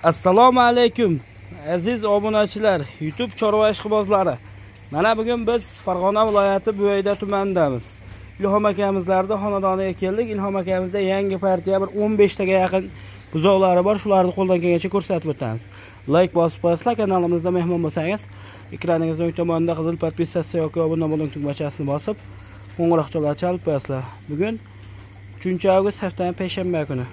Assalomu alaykum aziz obunachilar, YouTube chorva ishqibozlari. Mana bugun biz Farg'ona viloyati Buvayda tumanidamiz. Ilhom akamizlarda xonadoniga keldik. Ilhom akamizda yangi partiya bir 15 taga yaqin buzoqlari bor. Shularni qo'ldan kelgancha ko'rsatib o'tamiz. Like bosib qo'yasizlar, kanalimizda mehmon bo'lsangiz, ekraningizning o'ng tomonida qizil podpisatsiya yoki obuna bo'ling tugmachasini bosib, qo'ng'iroqchalar chalib qo'yasizlar. Bugun 3-avgust haftaning payshanba kuni.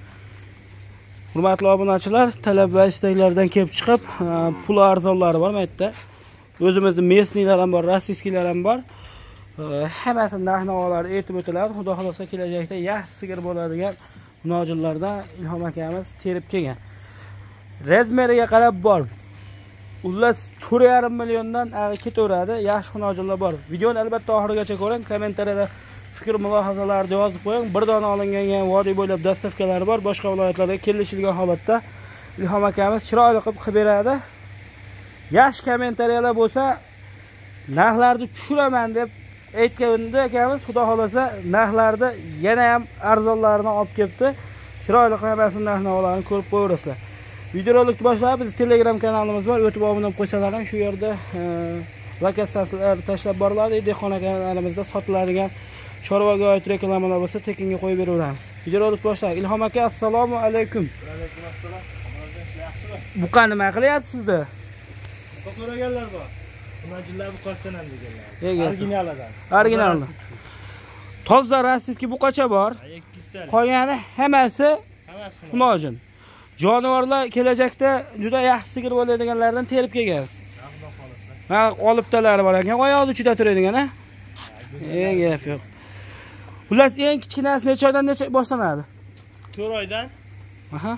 Hurmatli obunachilar, talab va istaklardan kelib chiqib, pul arzonlari bor bu yerda. O'zimizning mesniylar ham bor, rossiyskilar ham bor. Hammasini narx-navolar aytib o'tiladi. Xudo xolosa kelajakda yaxshi sigir bo'ladigan nojillardan Ilhom akamiz terib kelgan. Razmeriga qarab bor. Ullas 4,5 milliondan ketaveradi. Yaxshi nojillar bor. Videoni albatta oxirigacha ko'ring, kommentariyada fikr mulohazalarni yozib qo'ying. Bir dona olingan vodiy bo'ylab dastavkalari bor. Boshqa viloyatlarga kelishilgan holatda Ilhom akamiz chiroyli qilib beradi. Yaxshi kommentariyalar bo'lsa, narxlarni tushiraman deb aytganda akamiz, xudo xolasa narxlarni yana ham arzonlarini olib kelibdi. Chiroyli qilmasini narx-navolarni ko'rib qo'yaverasizlar. Videorolikni boshlab biz Telegram kanalimiz bor. O'tib obuna bo'lib qo'ysanglar ham shu yerda lokatsiyalar tashlab boriladi. Dehqon kanalimizda sotiladigan chorvaga oid reklamalar bo'lsa, tekinga qo'yib beraveramiz. Videorolik boshlaylik. Ilhom aka, assalomu alaykum. Va alaykum assalom. Yaxshimi? Buqa nima qilyapsizda? Buqa so'raganlar bor. Bunajillar buqasidan ham deganlar. Originalidan. Original. Toza rossiyski buqacha bor. 200 ta. Qolgani hammasi xunojin. Jonivorlar kelajakda juda yaxshi sigir bo'ladiganlardan terib kelgansiz. Xudo xolasa. Ha, olibtalari bor ekan, oyoqda uchida turadigan, ha? Gap yo'q. Xullas, eng kichkinasi necha oydan necha boshlanadi? 4 oydan. Aha.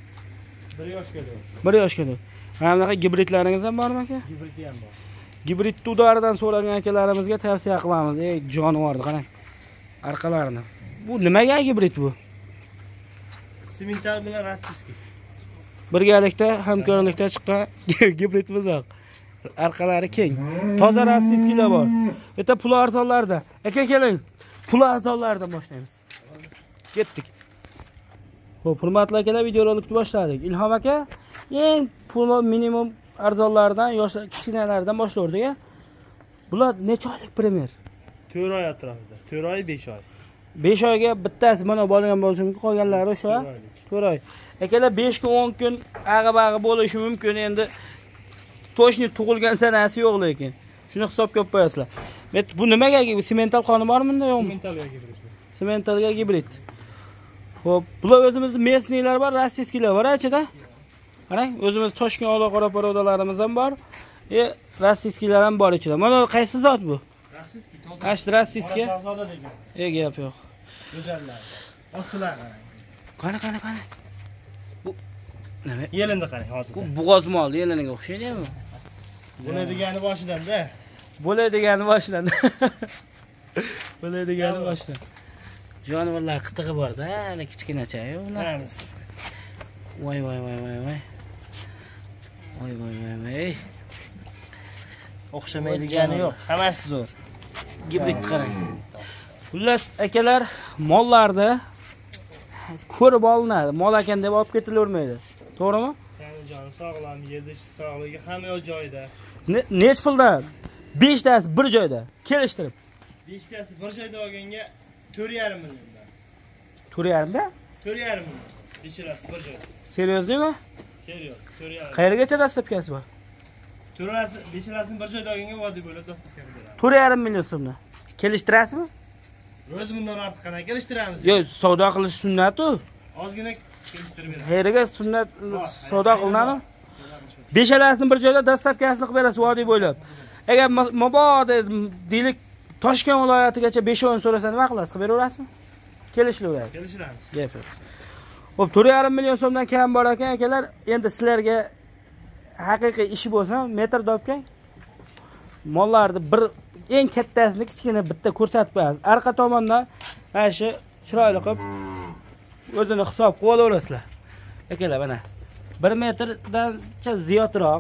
1 yoshgacha. 1 yoshgacha. Mana bunaqa gibridlaringiz ham bormi aka? Gibridi ham bor. Gibrid tudoridan so'ragan akalarimizga tavsiya qilamiz. Jonivorni qarang. Arqalarini. Bu nimaga gibrid bu? Simental bilan rossiyskiy. Birgalikda hamkorlikda chiqqan gibrid buzoq. Arqalari keng. Toza rossiyskilar bor. Bitta pul arzonlarda. Aka keling. Pul arzonlaridan boshlaymiz. Ketdik. Xo'p, hurmatli akalar, videorolikni boshladik. Ilhom aka, eng pul minimum arzonlardan, yosh kichkinalardan boshlardik. Bular necha oylik premyer? 4 oy atrofida. 4 oy, 5 oy. 5 oyga bittasi mana bo'lgan bo'lishi mumkin, qolganlari o'sha 4 oy. Akalar 5 kun, 10 kun ag'i-bag'i bo'lishi mumkin. Endi to'shni tug'ilgan sanasi yo'q lekin. Shuni hisobga olib qo'yasizlar. Bu nimaga? Simental qoni bormi bunda yo'qmi? Simentalga gibrid. Simentalga gibrid. Xo'p, bular o'zimizning mesniylar bor, rossiyskilar bor ichida. Qarang, o'zimiz Toshkent aloqaro parodalarimiz ham bor. Rossiyskilar ham bor ichida. Mana qaysi zot bu? Rossiyskiy, toza. Ashti rossiyskiy. Shahzoda degan. Gap yo'q. Go'zallar. Ostilar qarang. Qani. Bu nima? Yelindi qarang hozir. Bu bo'g'ozmol yeliniga o'xshaydi-mi? Buni degani boshidan-da. Bo'ladigani boshidan. Bo'ladigani boshidan. Jonivorlar qitig'i bor-da, ana kichkinacha-yu ular. Voy. Voy. O'xshamaydigani yo'q. Hammasi zo'r. Gibrid qarang. Xullas akalar, mollarni ko'rib olinadi. Mol ekan deb olib ketilavermaydi. To'g'rimi? Joni sog'lom, yedish sog'ligi hamma joyida. Nech puldan? 5 tasi bir joyda kelishtirib. 5 tasi bir joyda olganga 4,5 milliondan. 4,5 da? 4,5 million. 5 tasi bir joyda. Seryoznimi? Seriyoz, 4,5. Qayergacha dastavkasi bor? 4 tasi 5 tasini bir joyda olganga vodiy bo'lib dastavkani beradi. 4,5 million so'mni. Kelishtirasizmi? O'z bundan ortiq qana kelishtiramiz. Yo'q, savdo qilish sunnat-ku. Ozgina kelishtirib beramiz. Qayerga sunnat savdo qilinadi? 5 talasini bir joyda dastavkasini qilib berasiz vodiy bo'ylab. Agar mabodo deylik Toshkent viloyatigacha 5 o'yin so'rasa nima qilasiz? Qilib beraverasizmi? Kelishiladi. Kelishtiramiz. Gap yo'q. Xo'p, 4,5 million so'mdan kam bor ekan akalar. Endi sizlarga haqiqiy ishi bo'lsa, metr topgan. Mollarni bir eng kattasini kichkina bitta ko'rsatib qo'yasiz. Arqa tomondan mana shu chiroyli qilib o'zini hisob qilib olaverasizlar. Akalar mana 1 metrdancha ziyodroq.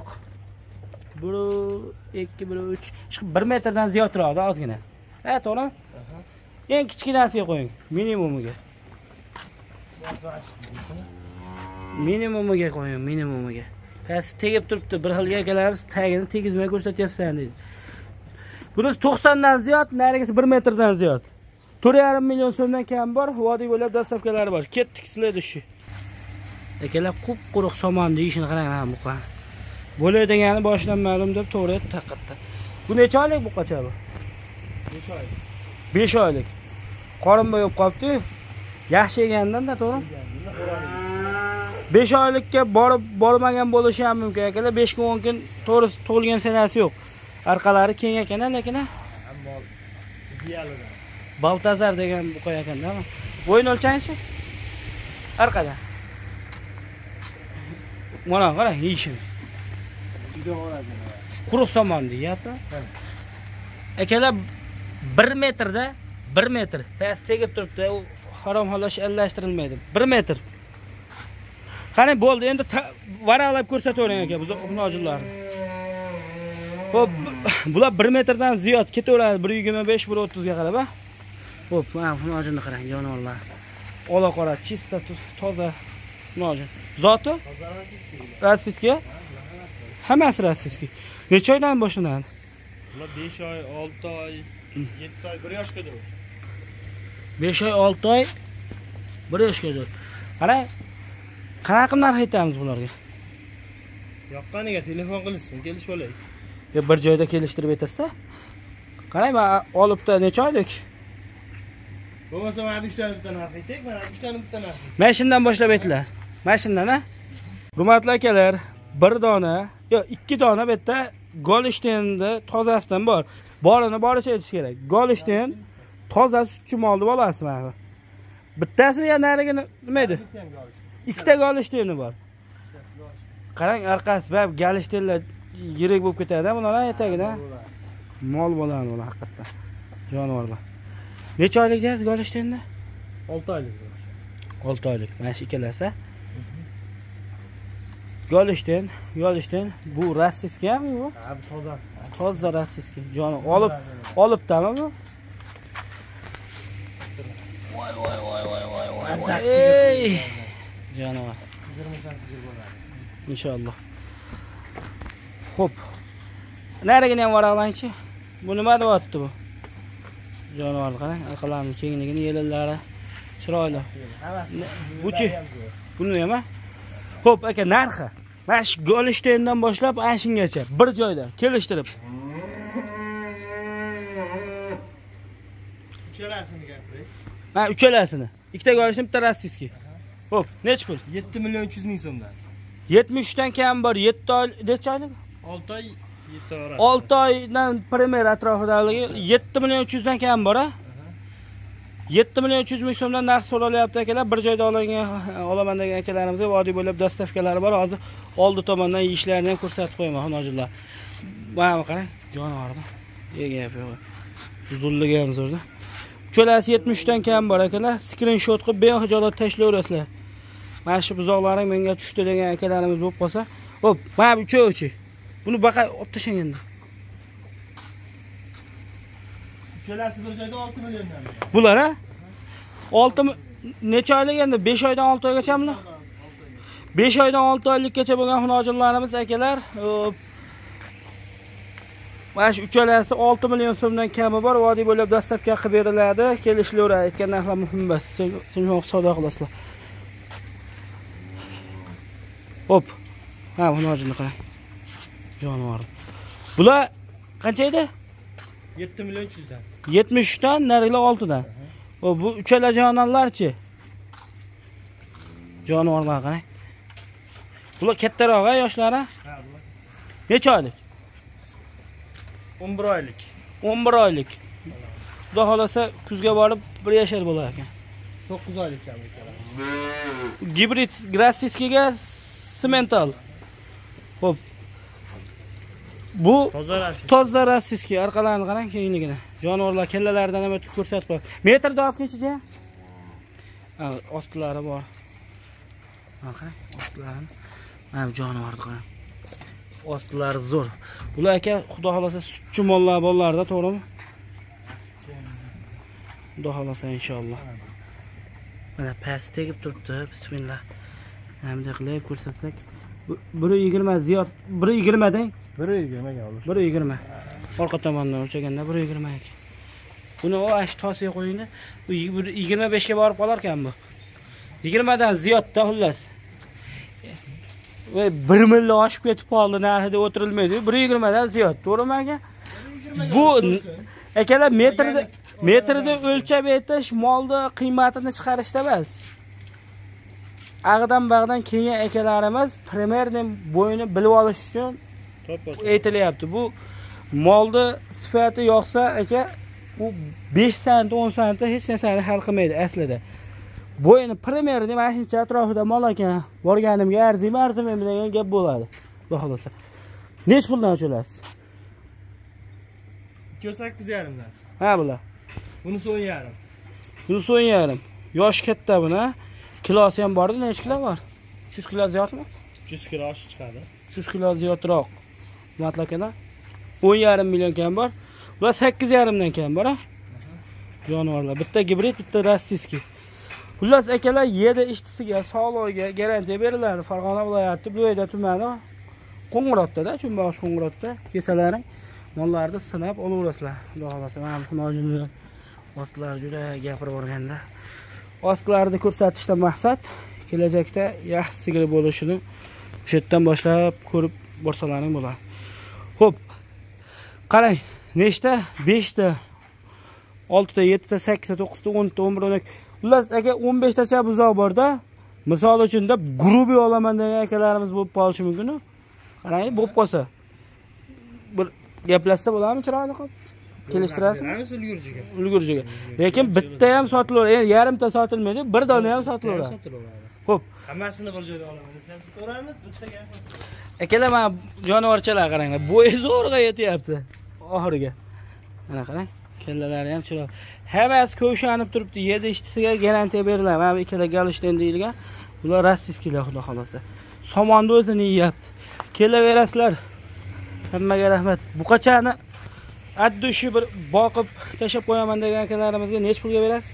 1 2 1 3 1 metrdan ziyodroq ozgina. To'g'rimi? Eng kichkinasiga qo'ying, minimumiga. Minimumiga qo'ying, minimumiga. Past tegib turibdi, bir xilga kelamiz, tagini tegizmay ko'rsatyapsan deydi. Bunisi 90 dan ziyod, narigisi 1 metrdan ziyod. 4,5 million so'mdan kam bor, vodiy bo'ylab dastavkalari bor. Ketdik sizlarda shu. Akalar quruq somon deyishini qarang ha buqa. Bo'laydigani boshidan ma'lum deb to'g'ri taqatdi. Bu necha oylik buqacha bu? 5 oy. 5 oylik. Qorin bo'yib qolibdi. Yaxshi yegandan-da, to'g'ri? 5 oylikka bormagan bo'lishi ham mumkin akalar. 5 kun 10 kun to'g'ri tug'ilgan sanasi yo'q. Arqalari keng ekan, lekin ammo idealidan. Baltazar degan buqa ekanda. Bo'yin o'lchangchi? Arqada. Mana qarang, yeyishini. Juda g'o'ragan. Quruq somon deyapti. Akalar 1 metrda 1 metr. Past tegib turibdi. U harom holash aralashtirilmaydi. 1 metr. Qani bo'ldi, endi varaqlab ko'rsatavering aka, biz nojillar. Xo'p, bular 1 metrdan ziyod ketaveradi, 125, 130 ga qarab, ha. Xo'p, mana bu nojinni qarang, jonivorlar. Ola qora, chista, toza nojin. Zoti? Toza Rossiyskiy. Hammasi rossiyskiy. Necha oydan boshlanadi? Bular 5 oy, 6 oy, 7 oy, 1 yoshgadir. 5 oy, 6 oy, 1 yoshgadir. Qarang, qanaqa narx aytamiz bularga? Yoqqaniga telefon qilishsin, kelishib olaylik. Bir joyda kelishtirib aytasiz-da. Qarang, men olibda necha oylik? Bo'lmasa mana 3 tani bitta narx aytaylik, mana 3 tani bitta narx. Mashindan boshlab aytdilar. Mashindan, ha? Hurmatli akalar, 1 dona, yo 2 dona bu yerda Golishtenni tozasidan bor. Borini boricha aytish kerak. Golishten toza sutchi molni bolasi mana. Bittasi ya narigi nima edi? Ikkita Golishtenni bor. Qarang, orqasi bab Golishtenlar yirik bo'lib ketadi, bular aytagida. Mol bo'ladi bular haqiqatdan. Jonivorlar. Necha oylik deysiz Golishtenni? 6 oylik. 6 oylik. Mana shu ikkalasi. Golishten, bu rossiyskiy mi bu? Ha, bu tozasi. Toza rossiyskiy. Joni olibdami bu? Voy. Ey! Jonivor. Sigirmasan sigir bo'ladi. Inshaalloh. Xo'p. Narigini ham varaqlangchi. Bu nima deyapti bu? Jonivor qarang, aqallarning kengligini, yelallari chiroyli. Buchi? Buni ham? Xo'p, aka, narxi. Mana shu Golishtendan boshlab ashingacha bir joyda kelishtirib. Uchalasini gapiring. Ha, uchalasini. Ikkita Golishten, bitta rossiyskiy. Xo'p, necha pul? 7 million 300 ming so'mdan. 73 dan kam bor, 7 oy, necha oylik? 6 oy 7 oy. 6 oydan primer atrofidagi 7 million 300 dan kam bor, ha? 7 million 300 ming so'mdan narx so'ralyapti akalar. Bir joyda olaman degan akalarimizga vodiy bo'ylab dastavkalari bor. Hozir oldi tomondan yeyishlarini ham ko'rsatib qo'yaman, xonojillar. Mana qarang, jonivorda. Gap yo'q. Uzunligi ham zo'rda. Uchalasi 73 dan kam bor akalar. Screenshot qilib behijolat tashlayverasizlar. Mana shu buzoqlaring menga tushdi degan akalarimiz bo'lib qolsa, hop, mana bu uchovchi. Buni baqa olib tashlang endi. Uchalasi bir joyda 6 milliondan. Bular, ha? 6 necha oylik endi? 5 oydan 6 oygacha-mi? 5 oydan 6 oylikgacha bo'lgan xonojillarimiz akalar, mana shu uchalasi 6 million so'mdan kami bor, vodiy bo'ylab dastavka qilib beriladi. Kelishlar aytgan narxlar muhim emas. Siz savdo qilasizlar. Hop. Ha, xonojilni qarang. Jonivor. Bular qancha edi? 7 million 300 dan. 73 dan, narigilar 6 dan. Bu uchala jononlarchi? Jonivorlar qarang. Bular kattaroq, yoshlari? Ha, bular. Necha oylik? 11 oylik. 11 oylik. Xudo xolasa kuzga borib bir yashar bo'lar ekan. 9 oylik ham ekan. Gibrid rossiyskiga semental. Xo'p. Bu toza rossiyskiy, orqalarini qarang kengligini. Jonivorlar kellalaridan ham o'tib ko'rsatib qo'yadi. Metrda olib necha? Ha, ostlari bor. Qarang, ostlarini. Mana jonivorni qarang. Ostlari zo'r. Bular aka, xudo xolasa sutchi mollar bolalarda, to'g'rimi? Xudo xolasa inshaalloh. Mana past tegib turibdi. Bismillah. Hamda qilib ko'rsatsak. 1.20 ziyod. 1.20 deng. 1.20 ga olur. 1.20. Orqa tomondan o'lchaganda 1.20 ekan. Buni o ash tosiga qo'yingda. Bu 25 ga borib qolar ekan bu. 20 dan ziyodda xullas. Ve 1 million oshib ketib qoldi, narxida o'tirilmaydi. 1.20 dan ziyod, to'g'rimi aka? Bu akalar metrda o'lchab aytish molni qiymatini chiqarishda emas. Ag'dan bag'dan kelgan akalarimiz primerni bo'yini bilib olish uchun aytilyapti. Bu molni sifati yo'qsa aka, u 5 sant, 10 sant hech narsani hal qilmaydi aslida. Bo'yini primerni mana shuncha atrofida mol ekan, borganimga arzimaymi degan gap bo'ladi. Xudo xolasa. Nech puldan o'chilasiz? 2.8,5 dan. Ha bular. Bunisi 10,5. Bunisi 10,5. Yosh katta buni. Kilosi ham bordi, necha kilo bor? 300 kilo ziyodmi? 300 kilo oshib chiqadi. 300 kilo ziyodroq. Hurmatli akalar. 10,5 million kam bor. Bular 8,5 dan kam bor, ha? Jonivorlar. Bitta gibrid, bitta rossiyskiy. Xullas akalar, yedi ishtisiga, sog'lig'iga garantiya beriladi. Farg'ona viloyati Bo'yda tumani Qo'ng'irotda, Chunbosh Qo'ng'irotda kesalaring mollarni sinab olaverasizlar. Xudo xolasa, mana nojinlar otlar juda gapirib o'rganda. Otlarni ko'rsatishdan maqsad kelajakda yaxshi sigir bo'lishini o'sha yerdan boshlab ko'rib borsalaring bo'ladi. Xo'p. Qarang, nechta? 5 ta, 6 ta, 7 ta, 8 ta, 9 ta, 10 ta, 11 ta, 12. Xullas aka 15 tacha buzoq borda. Misol uchun deb grubiy olaman degan akalarimiz bo'lib qolishi mumkin. Qarang, bo'lib qolsa. Bir gaplashsa bo'ladimi chiroyli qilib? Kelishtirasiz? Ulgurjiga. Lekin bitta ham sotilaveradi. Endi yarimta sotilmaydi, bir dona ham sotilaveradi. Xo'p. Hammasini bir joyda olaman desam, so'ramiz, bittaga. Akalar, mana jonivorchalar qaranglar. Bo'yi zo'rg'a yetyapti oxiriga. Mana qarang, kellalari ham chiroyli. Hammasi ko'shanib turibdi. 7 ishtisiga garantiya beriladi. Mana bu ikkala galishdan deyilgan. Bular rossiyskilar, xudo xolasa. Somonni o'zini yeyapti. Kelaverasizlar. Hammaga rahmat. Bu qachani addushi bir boqib tashab qo'yaman degan akalarimizga nech pulga berasiz?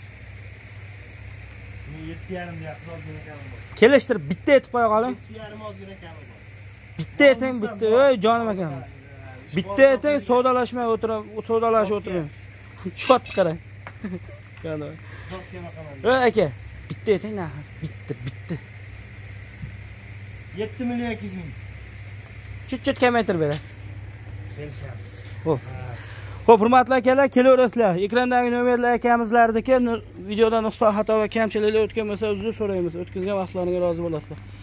7,5 deyapsiz, ozgina kami bor. Kelishtirib bitta aytib qo'ya qoling. 7,5 ozgina kami bor. Bitta ayting, bitta. Ey jonim akam. Bitta ayting, savdolashmay savdolashib o'tiring. Chot qarang. Qani. Ey aka, bitta ayting, bitta. 7 million 200 ming. Chut kamaytirib berasiz. Kelishamiz. Xo'p. Xo'p, hurmatli akalar, kelaverasizlar. Ekrandagi nomerlar akamizlarniki videoda nuqson xato va kamchiliklar o'tgan bo'lsa uzr so'raymiz. O'tkazgan vaqtlaringizga rozi bo'lasizlar.